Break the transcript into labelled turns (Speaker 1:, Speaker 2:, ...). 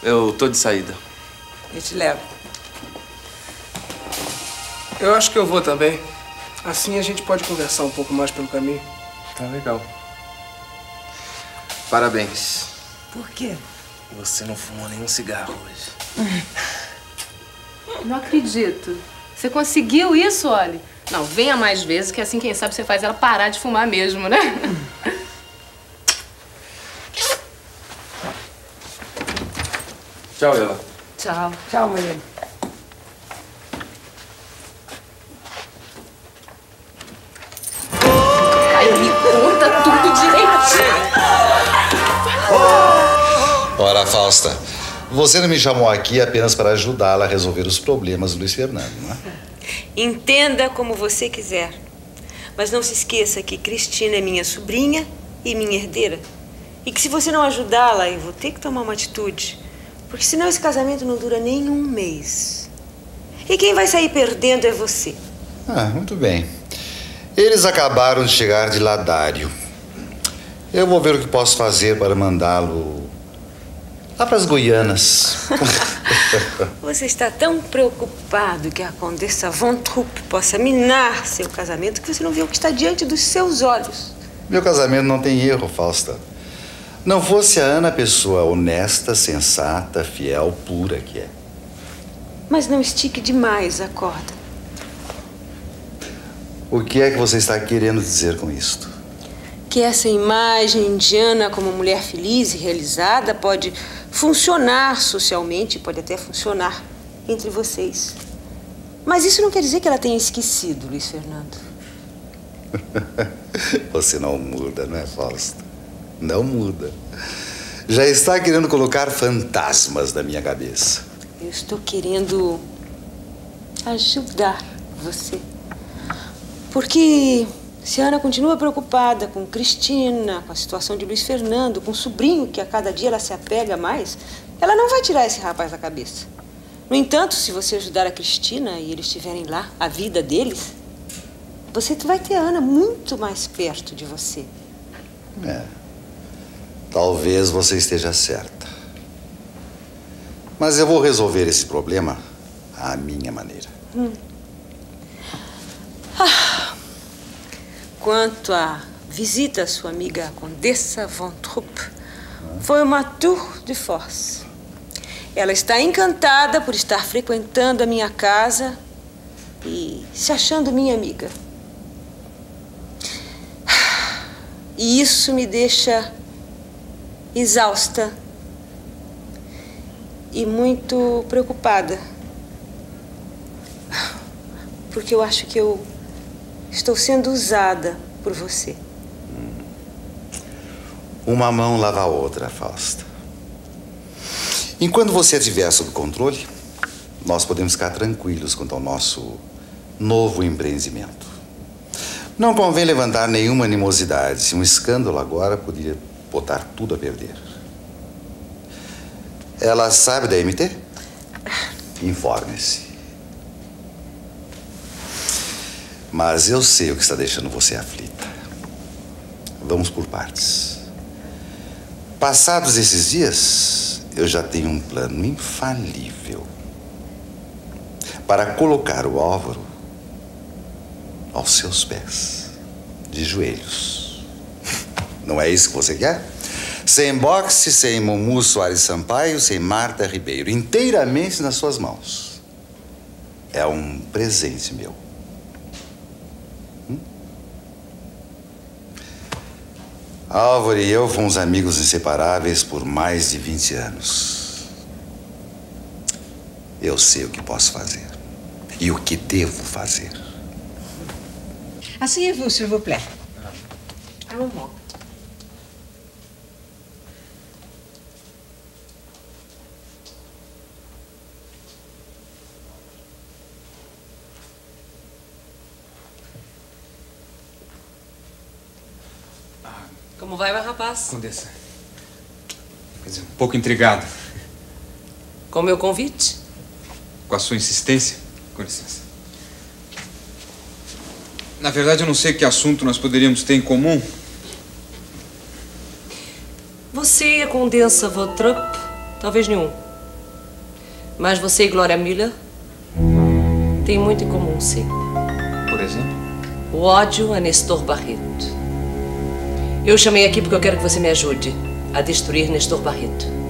Speaker 1: Eu tô de saída.
Speaker 2: Eu te levo. Eu acho que eu vou também. Assim a gente pode conversar um pouco mais pelo caminho.
Speaker 1: Tá legal. Parabéns.
Speaker 2: Por quê?
Speaker 1: Você não fumou nenhum cigarro hoje.
Speaker 3: Não acredito. Você conseguiu isso, Oli? Não, venha mais vezes, que assim, quem sabe, você faz ela parar de fumar mesmo, né?
Speaker 1: Tchau, Ela.
Speaker 3: Tchau.
Speaker 2: Tchau, Maria.
Speaker 3: Ai, me conta tudo direitinho.
Speaker 4: Ora, Fausta, você não me chamou aqui apenas para ajudá-la a resolver os problemas do Luiz Fernando, não é?
Speaker 5: Entenda como você quiser. Mas não se esqueça que Cristina é minha sobrinha e minha herdeira. E que se você não ajudá-la, eu vou ter que tomar uma atitude. Porque senão esse casamento não dura nem um mês. E quem vai sair perdendo é você.
Speaker 4: Ah, muito bem. Eles acabaram de chegar de Ladário. Eu vou ver o que posso fazer para mandá-lo lá para as Guianas.
Speaker 5: Você está tão preocupado que a Condessa Von Trupp possa minar seu casamento que você não vê o que está diante dos seus olhos.
Speaker 4: Meu casamento não tem erro, Fausta. Não fosse a Ana a pessoa honesta, sensata, fiel, pura que é.
Speaker 5: Mas não estique demais a corda.
Speaker 4: O que é que você está querendo dizer com isto?
Speaker 5: Que essa imagem indiana como mulher feliz e realizada pode funcionar socialmente, pode até funcionar entre vocês. Mas isso não quer dizer que ela tenha esquecido, Luiz Fernando.
Speaker 4: Você não muda, não é, Fausta? Não muda. Já está querendo colocar fantasmas na minha cabeça.
Speaker 5: Eu estou querendo ajudar você. Porque se a Ana continua preocupada com Cristina, com a situação de Luiz Fernando, com o sobrinho que a cada dia ela se apega mais, ela não vai tirar esse rapaz da cabeça. No entanto, se você ajudar a Cristina e eles estiverem lá, a vida deles, você vai ter a Ana muito mais perto de você.
Speaker 4: Talvez você esteja certa. Mas eu vou resolver esse problema à minha maneira.
Speaker 5: Quanto à visita à sua amiga Condessa Von Trupp, foi uma tour de force. Ela está encantada por estar frequentando a minha casa e se achando minha amiga. E isso me deixa exausta e muito preocupada. Porque eu acho que eu estou sendo usada por você.
Speaker 4: Uma mão lava a outra, Fausta. Enquanto você estiver sob controle, nós podemos ficar tranquilos quanto ao nosso novo empreendimento. Não convém levantar nenhuma animosidade. Um escândalo agora poderia botar tudo a perder. Ela sabe da MT? Informe-se. Mas eu sei o que está deixando você aflita. Vamos por partes. Passados esses dias, eu já tenho um plano infalível para colocar o Álvaro aos seus pés, de joelhos. Não é isso que você quer? Sem boxe, sem Mumu Soares Sampaio, sem Marta Ribeiro, inteiramente nas suas mãos. É um presente meu. Álvaro e eu fomos amigos inseparáveis por mais de 20 anos. Eu sei o que posso fazer e o que devo fazer.
Speaker 6: Asseyez-vous, s'il vous plaît.
Speaker 3: Un moment.
Speaker 7: Como vai, meu rapaz?
Speaker 8: Condessa. Quer dizer, um pouco intrigado.
Speaker 7: Com o meu convite?
Speaker 8: Com a sua insistência. Com licença. Na verdade, eu não sei que assunto nós poderíamos ter em comum.
Speaker 7: Você e a Condessa Von Trupp? Talvez nenhum. Mas você e Glória Miller têm muito em comum, sim.
Speaker 8: Por exemplo?
Speaker 7: O ódio a Nestor Barreto. Eu o chamei aqui porque eu quero que você me ajude a destruir Nestor Barreto.